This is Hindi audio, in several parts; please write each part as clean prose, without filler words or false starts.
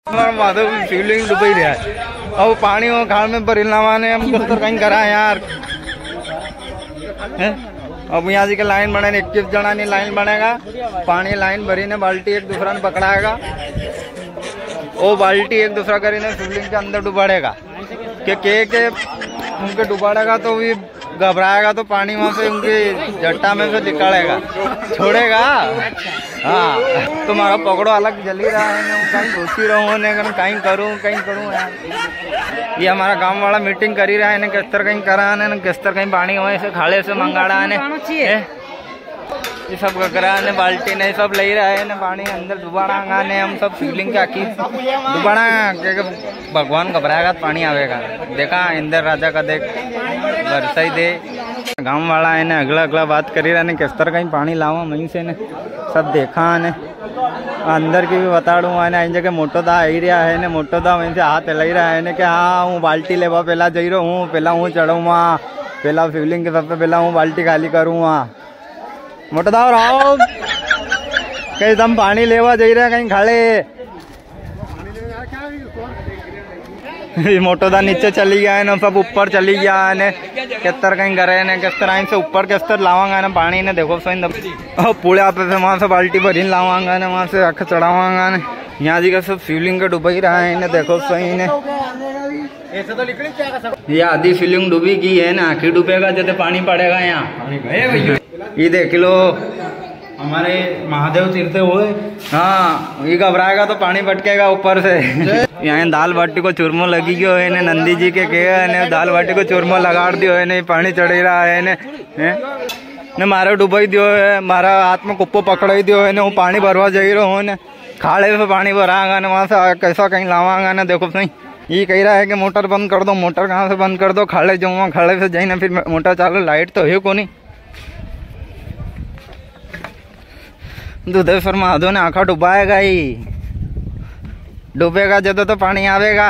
शिवलिंग डूबी रहा है और पानी वो खाल में परिणाम ने हम किस तरह कहीं करा यार। अब यहाँ जी के लाइन बने 21 जना ने लाइन बनेगा, पानी लाइन भरी ने बाल्टी एक दूसरा ने पकड़ाएगा, वो बाल्टी एक दूसरा करी ने शिवलिंग के अंदर डुबाड़ेगा के उनके डुबाड़ेगा तो भी घबराएगा तो पानी वहाँ से उनकी जट्टा में से निकालेगा, छोड़ेगा। हाँ तुम्हारा पकड़ो अलग जली रहा है, कहीं घुसी रहूँ कहीं करूँ यार। ये हमारा गांव वाला मीटिंग करी रहा है, किस तरह कहीं करा है, किस तरह कहीं पानी वहीं से खाले से मंगाड़ा है, ये सब करा ने बाल्टी ने सब ले रहा है ना पानी अंदर डुबाड़ा ने हम सब शिवलिंग के आखी डुबाड़ा भगवान घबराएगा तो पानी आवेगा। देखा इंदर राजा का देख बरसा ही दे। गांव वाला है ना अगला बात करी रहा ने किस तरह कहीं पानी लावा वहीं से ने सब देखा ने अंदर की भी बता दूँ है ना। इन जगह मोटो दा आई रहा है ना, मोटो दा वहीं से हाथ हिलाई रहा है ना कि हाँ हूँ बाल्टी लेवा पहला जई रहा हूँ, पहला हूँ चढ़ूँ वहाँ, पहला शिवलिंग के सबसे पहला हूँ बाल्टी खाली करूँ वहाँ। मोटा दाव राव कहीं दम पानी लेवा जा रहे कहीं खड़े। मोटो दा नीचे चली गया है ना, सब ऊपर चली गया है ने, किस तरह कहीं करे ने, किस तरह से ऊपर किस तरह लावांगा ना पानी ने। देखो सही पूरे आप से वहाँ से बाल्टी भरी लावांगा ना, वहाँ से अख चढ़ावांगा ने। यहाँ जी का सब शिवलिंग का डूबा ही रहा है ने, देखो सही ने। ये आधी शिवलिंग डूबी की है ना, आखिर डूबेगा जैसे पानी पड़ेगा यहाँ। ये देख लो हमारे महादेव तीर्थे हुए। हाँ ये घबराएगा तो पानी भटकेगा ऊपर से। यहाँ दाल बाटी को चूरमो लगी गयो है ने, नंदी जी के ने दाल बाटी को चूरमो लगा दियो है ने, पानी चढ़ी रहा है ने मारे डुबाई दियो है, मारा हाथ में कुप्पो पकड़ाई दियो है ने, वो पानी भरवा जाई रहो हो ने, खाड़े से पानी भरागा ना, वहाँ से कैसा कहीं लावागा ना। देखो सही ये कह रहा है कि मोटर बंद कर दो, मोटर कहाँ से बंद कर दो, खाड़े जाऊँगा, खाड़े से जाई ना फिर मोटर चालू, लाइट तो है को नहीं। दुधेश्वर महादेव ने आँखा डुबाएगा ही, डूबेगा जब तो पानी आवेगा।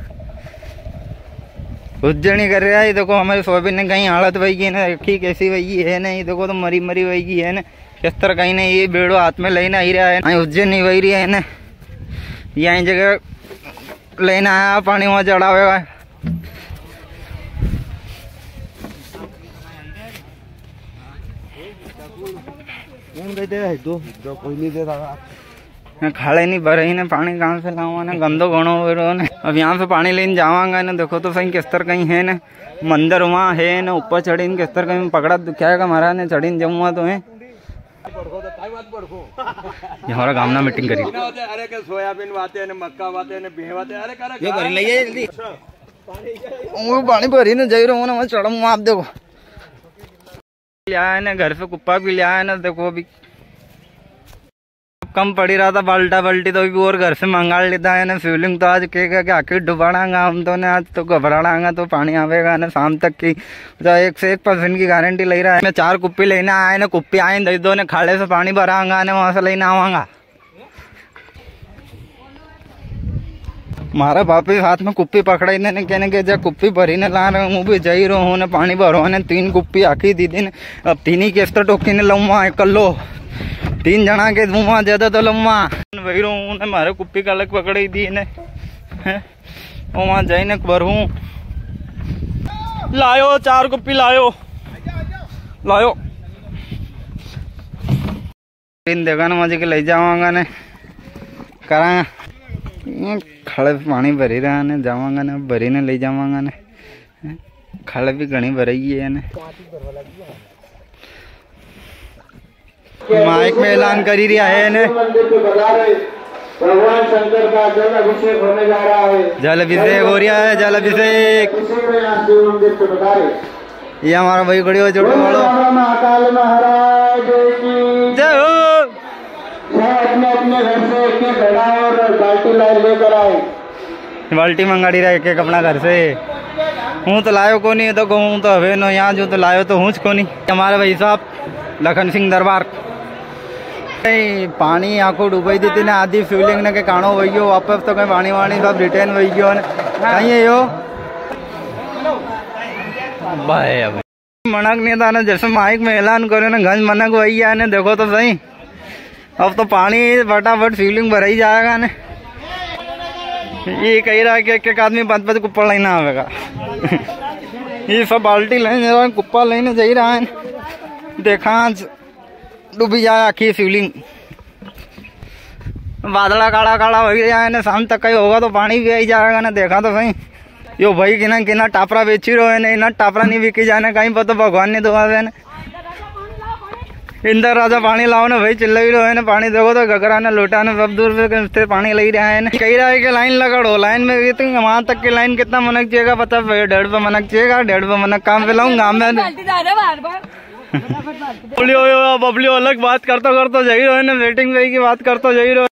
उज्जैनी कर रहा है देखो, हमारे सोयाबीन ने कहीं हालत वही है ना, रखी कैसी वही है नहीं, देखो तो मरी वही है ना, किस तरह कहीं नहीं। ये बेड़ो हाथ में लेना ही रहा है, उज्जैनी वही रही है ना, यही जगह लेना आया पानी वहाँ चढ़ावेगा। खाले नहीं भरे ही ने, पानी कहाँ से लावा ना, गंदो घणो हो रहा ने। अब यहाँ से पानी लेने जावांगा ना, देखो तो सही किस तरह कहीं है ना, मंदिर वहाँ है ना, ऊपर चढ़ी किस तरह कहीं पकड़ा दुखाएगा महाराज ने, चढ़ी जाऊंगा तो है। हमारा गामना मीटिंग करी, अरे सोयाबीन बाते ने, मक्का बाते ने, बेह बाते, अरे ये भरी लइए जल्दी, वो पानी भरी ने जाई रहो ना, मैं चढ़ूंगा। आप देखो लिया है ना, घर से कुप्पा भी लिया है ना, देखो अभी कम पड़ी रहा था बाल्टी तो अभी और घर से मंगा लेता है ना। शिवलिंग तो आज के आखिर डुबाड़ांगा हम तो ना, आज तो घबराड़ांगा तो पानी आवेगा ना शाम तक की, तो 101% की गारंटी ले रहा है। मैं 4 कुप्पी लेना आए ना, कुप्पी आए दे दो ने, खाड़े से पानी भरांगा ना, वहां से लेने आवांगा। मारा वापिस हाथ में कुप्पी पकड़ाई ने, कहने के जब कुप्पी भरी ने ला रहा हूँ भी जाई रहा हूँ, पानी भरो ने, 3 कुप्पी आखी दीदी ने, अब 3 ही किस्त टोकी ने लूँगा कल्लो, 3 जना के दूंगा ज्यादा तो लम्मा वही रहूँ ने। मारे कुप्पी का अलग पकड़ी दी ने, वहाँ जाई ने भरू, लायो 4 कुप्पी लायो देखा ना, मजे के ले जावांगा ने, करा खड़े पानी भरी रहा ने, जावांगा ने, भरी ने ले जावांगा ने, खड़े भी घनी भरी है ने। माइक में ऐलान करी रहा है ने, भगवान शंकर का जल अभिषेक होने जा रहा है, जल अभिषेक हो रहा है, जल अभिषेक। ये हमारा भाई खड़ी हो छोटे वालों, महाकाल महाराज की जय हो। अपने अपने घर से एक घड़ा और बाल्टी लेकर आए, बाल्टी मंगाड़ी रहा एक अपना घर से। हूँ तो लायो को नहीं, तो कहूँ तो हवे नो, यहाँ जो तो लायो तो हूँ को नहीं। हमारे भाई साहब लखन सिंह दरबार पानी आंखों डूबाई दी थी ना, आधी शिवलिंग ने के कानो वही हो, वापस तो कहीं पानी वाणी सब रिटर्न वही गयो कहीं है यो भाई। अब मनक नहीं था ना, जैसे माइक में ऐलान करो ना, गंज मनक वही है ने, देखो तो सही। अब तो पानी फटाफट शिवलिंग भरा ही जाएगा ने। ये कह रहा है कि एक आदमी 5-5 कुप्पा लेना आवेगा। ये सब बाल्टी लेने कुप्पा लेने जा रहा है। देखा डूबी जाए आखिर शिवलिंग। बादला काला काला हो गया है ना, शाम तक कहीं होगा तो पानी भी आई जाएगा ना। देखा तो सही यो भाई कि ना टापरा बेची रहो है ना, टापरा नहीं बिकी जाने कहीं पर तो भगवान ने दुआ है ना। इंदर राजा पानी लाओ ना भाई, चिल्ला ही रहो है ना। पानी देखो तो घगरा ना लोटा ना सब दूर से पानी ले रहा है ना। कह रहा है कि लाइन लगाड़ो, लाइन में वहां तक की लाइन कितना मनक चाहिएगा पता? 1.5 रुपये मनक चाहिएगा। 1.5 रुपये मनक काम पे लाऊंगा मैं। बबली अलग बात करते जाही रहो है ना, वेटिंग पे की बात करते जाही रहो।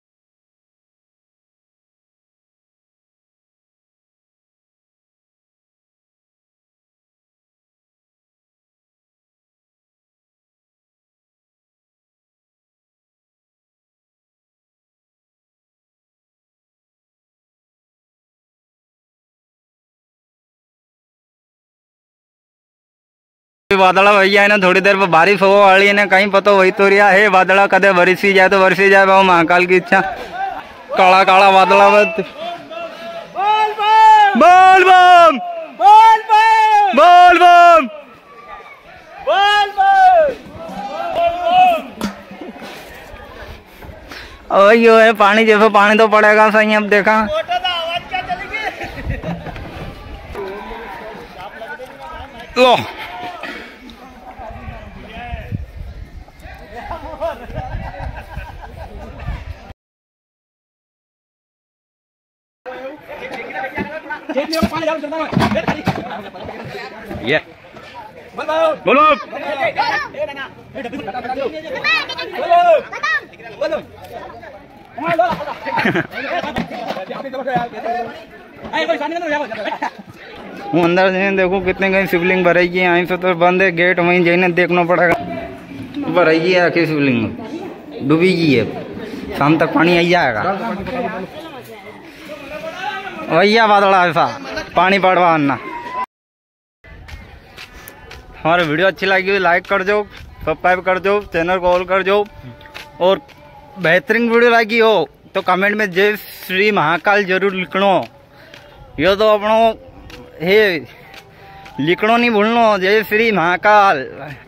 बादला भैया है ना, थोड़ी देर पर बारिश हो वाली है ना, कहीं पता वही तो रिया है। बादला कदे बरसी जाए तो बरसी जाए, बाबू महाकाल की इच्छा। काला काला बादला बोल बम बोल बम। यो है पानी, जैसे पानी तो पड़ेगा सही। अब देखा लो ये बोलो हूँ अंदर से देखो कितने कहीं शिवलिंग भरेगी। यहीं से तो बंद है गेट, वहीं जाने देखना पड़ेगा। भरेगी है आखिर शिवलिंग, डूबीगी है। शाम तक पानी आई जाएगा। भैया बादला ऐसा पानी पड़वा आना। हमारी वीडियो अच्छी लगी हो लाइक कर दो, सब्सक्राइब कर दो, चैनल को ऑल कर दो। और बेहतरीन वीडियो लगी हो तो कमेंट में जय श्री महाकाल जरूर लिखनो। यो तो अपनो हे लिखनो नहीं भूलनो, जय श्री महाकाल।